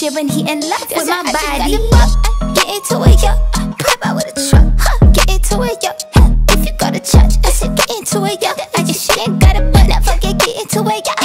sharing, he in love with my body. Get into it, yo. Pop out with a truck, get into it, yo. If you go to church, I said get into it, yo. I just shit ain't got a butt, now fuck it, get into it, yo.